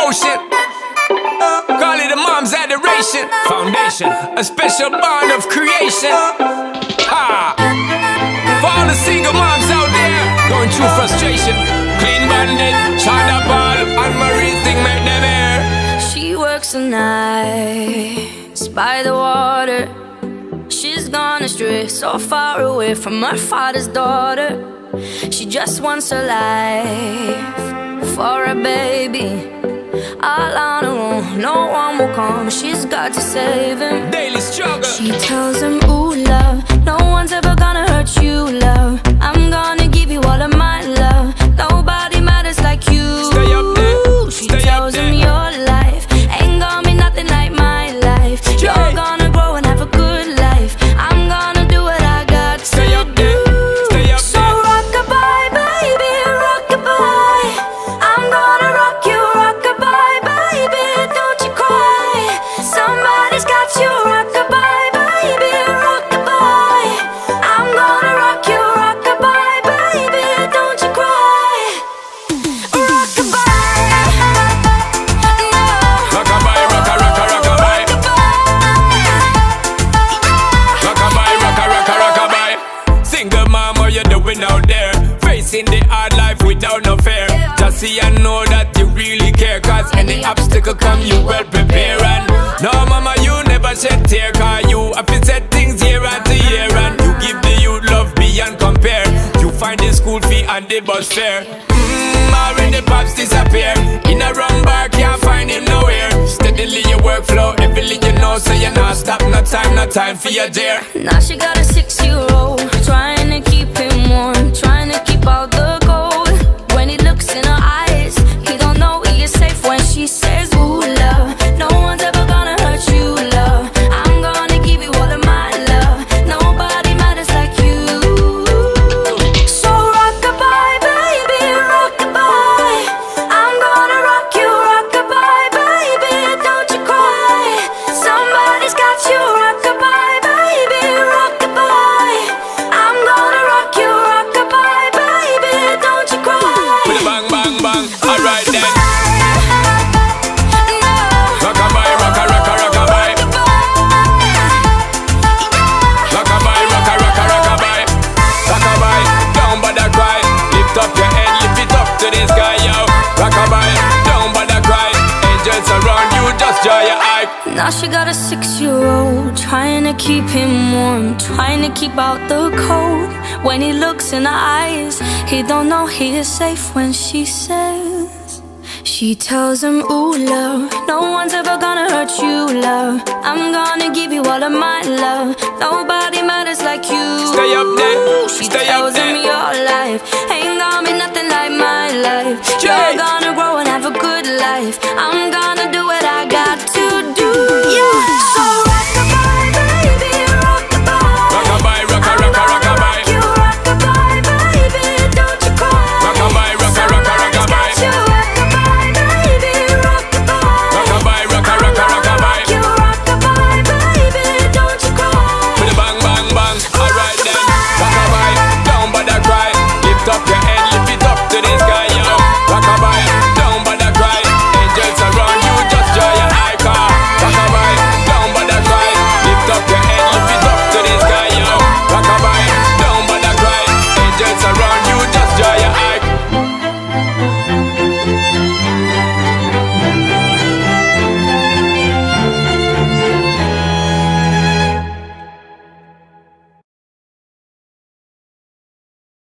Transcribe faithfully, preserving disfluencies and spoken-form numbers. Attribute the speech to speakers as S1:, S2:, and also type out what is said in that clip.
S1: emotion. Call it a mom's adoration. Foundation, a special bond of creation. Ha! For all the single moms out there going through frustration, Clean Bandit, China Ball, and Marie thing make them air.
S2: She works the nights by the water. She's gone astray, so far away from her father's daughter. She just wants a life for a baby. All on her own, no one will come. She's got to save him.
S1: Daily struggle.
S2: She tells him, ooh, love, no one's ever gonna hurt you, love. I'm gonna give you all of my love. Nobody matters like you.
S1: Stay up there.
S2: She
S1: Stay
S2: tells
S1: up there.
S2: him your life ain't gonna be nothing like my life. You're
S1: Yeah.
S2: gonna grow and have a good life. I'm gonna do what I got
S1: Stay
S2: to
S1: up there.
S2: do.
S1: Stay up
S2: So
S1: there.
S2: rock-a-bye, baby, rock-a-bye. I'm gonna rock you, rock-a-bye, baby, don't you cry. Somebody's got you, rock-a-bye, baby, rock-a-bye. I'm gonna rock you, rock-a-bye, baby, don't you cry. Rock-a-bye, no.
S1: Rock-a-bye, rocka, rocka, rock-a-bye. Rock-a-bye, rocka, rocka, rock-a-bye. Single mom, what you doing out there? Facing the hard life without no fear. Just see and know that you really care, cause any obstacle come, you well prepare. And no, mama, you never shed tear, cause you have to set things year after year. And you give the youth love beyond compare. You find the school fee and the bus fare. Mmm, already pops disappear. In a wrong bar, can't find him nowhere. Steadily your workflow, everything you know, so you not stop, no time, no time for your dear.
S2: Now she got a six-year-old, trying to keep him warm, trying to keep out the cold. When he looks in her eyes, he don't know he is safe when she says, ooh, love, no one's ever gonna hurt you, love. I'm gonna give you all of my love. Nobody matters like you. So rock-a-bye, baby, rock-a-bye. I'm gonna rock you, rock-a-bye, baby, don't you cry. Somebody's got you, rock-a-bye, baby, rock-a-bye. I'm gonna rock you, rock-a-bye, baby, don't you cry.
S1: With a bang, bang, bang, alright then.
S2: No.
S1: Rock-a-bye, rocka, rocka, rock-a-bye. Rock-a-bye, rocka, rocka, rock-a-bye. Rock-a-bye, don't bother cry. Lift up your head, lift it up to the sky, yo. Rock-a-bye, don't bother cry. Angels around you, just draw your eye.
S2: Now she got a six-year-old, trying to keep him warm, trying to keep out the cold. When he looks in her eyes, he don't know he is safe when she says. She tells him, ooh, love, no one's ever gonna hurt you, love. I'm gonna give you all of my love. Nobody matters like you.
S1: Stay up there,
S2: She
S1: stay
S2: tells
S1: up
S2: him
S1: there.
S2: your life ain't gonna be nothing like mine.